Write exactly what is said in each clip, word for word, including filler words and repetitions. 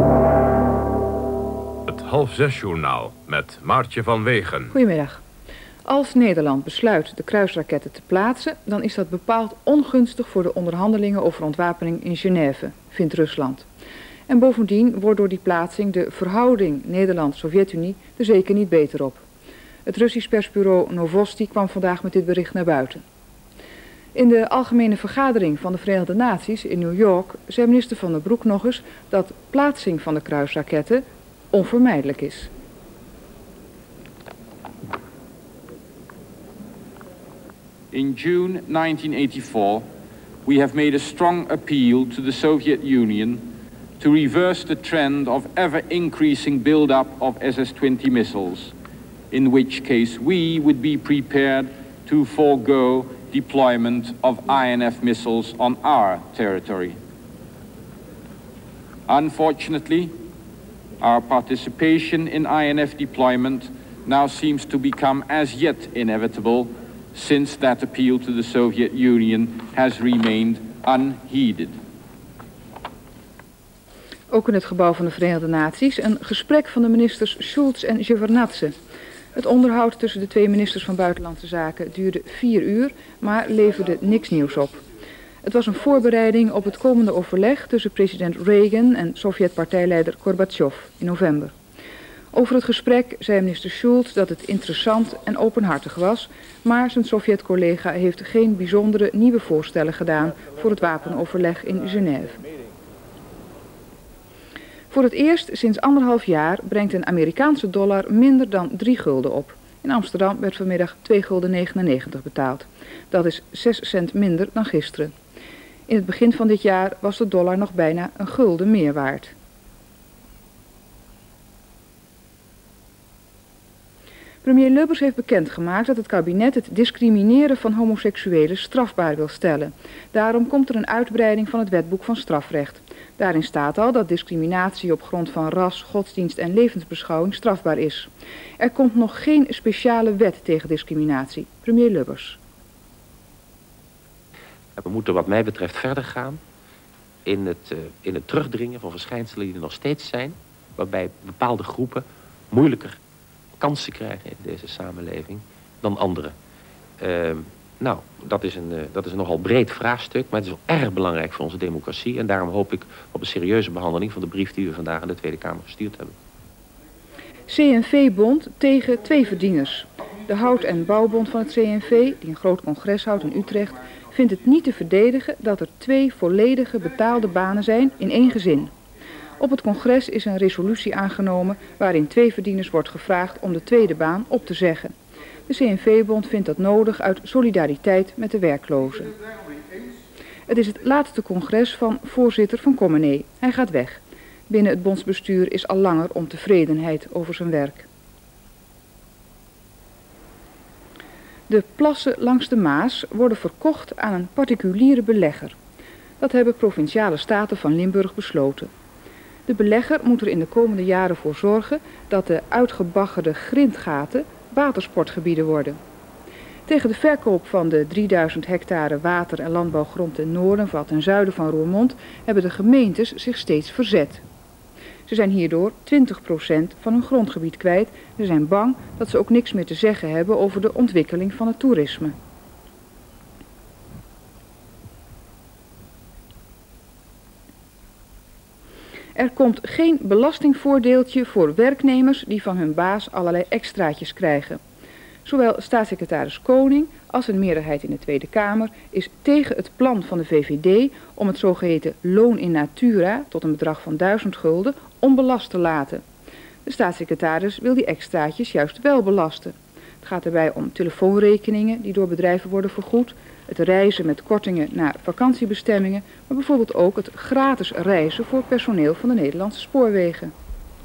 Het half zes journaal met Maartje van Wegen. Goedemiddag. Als Nederland besluit de kruisraketten te plaatsen, dan is dat bepaald ongunstig voor de onderhandelingen over ontwapening in Genève, vindt Rusland. En bovendien wordt door die plaatsing de verhouding Nederland-Sovjet-Unie er zeker niet beter op. Het Russisch persbureau Novosti kwam vandaag met dit bericht naar buiten. In de algemene vergadering van de Verenigde Naties in New York zei minister Van der Broek nog eens dat plaatsing van de kruisraketten onvermijdelijk is. In June nineteen eighty-four, we have made a strong appeal to the Soviet Union to reverse the trend of ever-increasing build-up of S S twenty missiles, in which case we would be prepared to forego deployment of I N F missiles on our territory. Unfortunately, our participation in I N F deployment now seems to become as yet inevitable, since that appeal to the Soviet Union has remained unheeded. Ook in het gebouw van de Verenigde Naties een gesprek van de ministers Schulz en Shevardnadze. Het onderhoud tussen de twee ministers van Buitenlandse Zaken duurde vier uur, maar leverde niks nieuws op. Het was een voorbereiding op het komende overleg tussen president Reagan en Sovjet-partijleider Gorbachev in november. Over het gesprek zei minister Schulz dat het interessant en openhartig was, maar zijn Sovjet-collega heeft geen bijzondere nieuwe voorstellen gedaan voor het wapenoverleg in Genève. Voor het eerst sinds anderhalf jaar brengt een Amerikaanse dollar minder dan drie gulden op. In Amsterdam werd vanmiddag twee gulden negenennegentig betaald. Dat is zes cent minder dan gisteren. In het begin van dit jaar was de dollar nog bijna een gulden meer waard. Premier Lubbers heeft bekendgemaakt dat het kabinet het discrimineren van homoseksuelen strafbaar wil stellen. Daarom komt er een uitbreiding van het wetboek van strafrecht. Daarin staat al dat discriminatie op grond van ras, godsdienst en levensbeschouwing strafbaar is. Er komt nog geen speciale wet tegen discriminatie. Premier Lubbers. We moeten wat mij betreft verder gaan in het, uh, in het terugdringen van verschijnselen die er nog steeds zijn, waarbij bepaalde groepen moeilijker kansen krijgen in deze samenleving dan anderen. Uh, nou, dat is, een, uh, dat is een nogal breed vraagstuk, maar het is ook erg belangrijk voor onze democratie. En daarom hoop ik op een serieuze behandeling van de brief die we vandaag aan de Tweede Kamer gestuurd hebben. C N V-bond tegen tweeverdieners. De Hout- en Bouwbond van het C N V, die een groot congres houdt in Utrecht, vindt het niet te verdedigen dat er twee volledige betaalde banen zijn in één gezin. Op het congres is een resolutie aangenomen waarin tweeverdieners wordt gevraagd om de tweede baan op te zeggen. De C N V-bond vindt dat nodig uit solidariteit met de werklozen. Het is het laatste congres van voorzitter van Commenee. Hij gaat weg. Binnen het bondsbestuur is al langer ontevredenheid over zijn werk. De plassen langs de Maas worden verkocht aan een particuliere belegger. Dat hebben provinciale staten van Limburg besloten. De belegger moet er in de komende jaren voor zorgen dat de uitgebaggerde grindgaten watersportgebieden worden. Tegen de verkoop van de drieduizend hectare water- en landbouwgrond ten noorden of ten zuiden van Roermond hebben de gemeentes zich steeds verzet. Ze zijn hierdoor twintig procent van hun grondgebied kwijt en ze zijn bang dat ze ook niks meer te zeggen hebben over de ontwikkeling van het toerisme. Er komt geen belastingvoordeeltje voor werknemers die van hun baas allerlei extraatjes krijgen. Zowel staatssecretaris Koning als een meerderheid in de Tweede Kamer is tegen het plan van de V V D om het zogeheten loon in natura tot een bedrag van duizend gulden onbelast te laten. De staatssecretaris wil die extraatjes juist wel belasten. Het gaat daarbij om telefoonrekeningen die door bedrijven worden vergoed, het reizen met kortingen naar vakantiebestemmingen, maar bijvoorbeeld ook het gratis reizen voor personeel van de Nederlandse spoorwegen.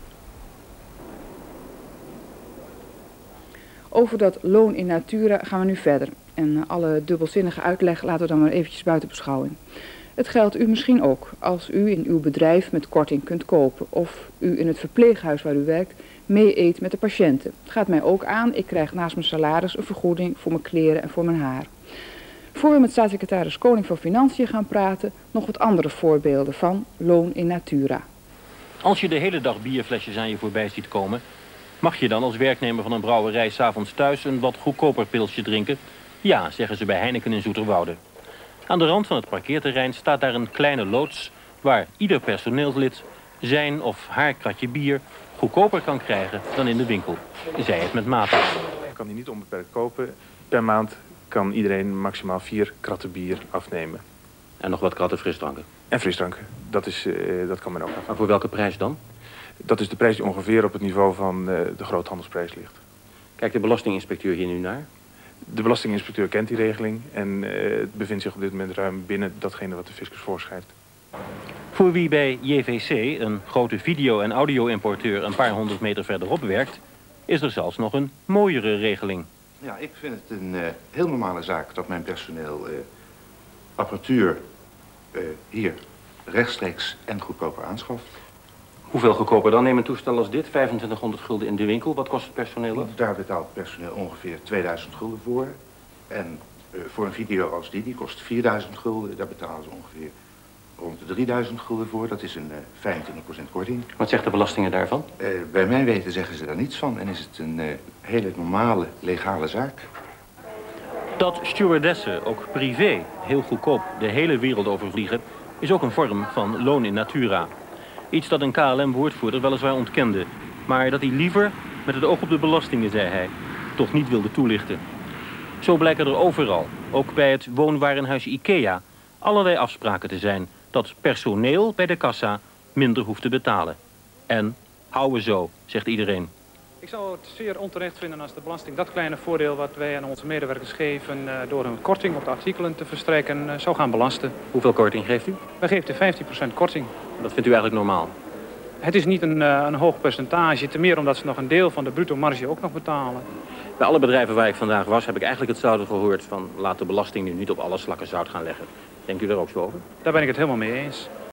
Over dat loon in natura gaan we nu verder. En alle dubbelzinnige uitleg laten we dan maar eventjes buiten beschouwing. Het geldt u misschien ook als u in uw bedrijf met korting kunt kopen of u in het verpleeghuis waar u werkt mee eet met de patiënten. Het gaat mij ook aan, ik krijg naast mijn salaris een vergoeding voor mijn kleren en voor mijn haar. Voor we met staatssecretaris Koning van Financiën gaan praten, nog wat andere voorbeelden van loon in natura. Als je de hele dag bierflesjes aan je voorbij ziet komen, mag je dan als werknemer van een brouwerij 's avonds thuis een wat goedkoper pilsje drinken? Ja, zeggen ze bij Heineken in Zoeterwoude. Aan de rand van het parkeerterrein staat daar een kleine loods waar ieder personeelslid zijn of haar kratje bier goedkoper kan krijgen dan in de winkel. Zij het met mate. Je kan die niet onbeperkt kopen. Per maand kan iedereen maximaal vier kratten bier afnemen. En nog wat kratten frisdranken. En frisdranken, dat, is, uh, dat kan men ook af. Maar voor welke prijs dan? Dat is de prijs die ongeveer op het niveau van uh, de groothandelsprijs ligt. Kijkt de belastinginspecteur hier nu naar? De belastinginspecteur kent die regeling en uh, bevindt zich op dit moment ruim binnen datgene wat de fiscus voorschrijft. Voor wie bij J V C, een grote video- en audio-importeur, een paar honderd meter verderop werkt, is er zelfs nog een mooiere regeling. Ja, ik vind het een uh, heel normale zaak dat mijn personeel uh, apparatuur uh, hier rechtstreeks en goedkoper aanschaft. Hoeveel goedkoper dan? Neem een toestel als dit, vijfentwintighonderd gulden in de winkel. Wat kost het personeel dan? Daar betaalt het personeel ongeveer tweeduizend gulden voor. En uh, voor een video als die, die kost vierduizend gulden. Daar betalen ze ongeveer rond de drieduizend gulden voor. Dat is een uh, vijfentwintig procent korting. Wat zegt de belastingen daarvan? Uh, bij mijn weten zeggen ze daar niets van en is het een uh, hele normale, legale zaak. Dat stewardessen, ook privé, heel goedkoop de hele wereld overvliegen, is ook een vorm van loon in natura. Iets dat een K L M-woordvoerder weliswaar ontkende, maar dat hij liever, met het oog op de belastingen, zei hij, toch niet wilde toelichten. Zo blijken er overal, ook bij het woonwarenhuis IKEA, allerlei afspraken te zijn dat personeel bij de kassa minder hoeft te betalen. En houden zo, zegt iedereen. Ik zou het zeer onterecht vinden als de belasting dat kleine voordeel wat wij aan onze medewerkers geven uh, door een korting op de artikelen te verstrekken uh, zou gaan belasten. Hoeveel korting geeft u? Wij geven de vijftien procent korting. Dat vindt u eigenlijk normaal? Het is niet een, uh, een hoog percentage, te meer omdat ze nog een deel van de bruto marge ook nog betalen. Bij alle bedrijven waar ik vandaag was heb ik eigenlijk hetzelfde gehoord van laat de belasting nu niet op alle slakken zout gaan leggen. Denkt u daar ook zo over? Daar ben ik het helemaal mee eens.